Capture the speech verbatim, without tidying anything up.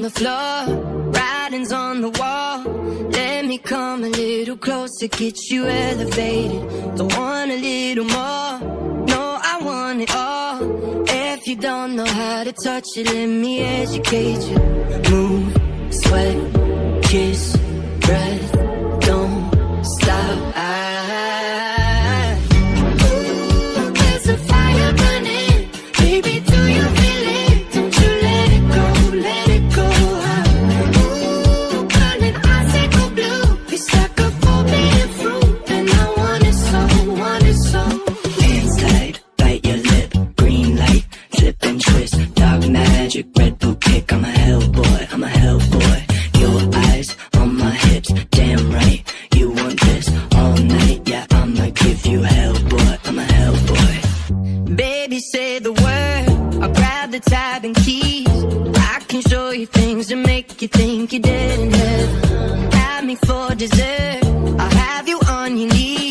the floor, writing's on the wall. Let me come a little closer, get you elevated. Don't want a little more, no, I want it all. If you don't know how to touch it, let me educate you. Move, sweat, kiss, breath, don't stop. I, ooh, there's a fire burning, baby, do you feel it? Don't you let it go, let it go. Ooh, burning icicle blue, it's like a forbidden fruit, and I want it so, want it so. Hands tied, bite your lip, green light, flip and twist, dark magic, red boot kick. I'm a hellboy, I'm a hellboy. Your eyes on my hips, damn right, you want this all night. Yeah, I'ma give you hell, boy, I'm a hellboy. Baby, say the word, I'll grab the tab and keys. I can show you things that make you think you're dead in heaven. Have me for dessert, I'll have you on your knees.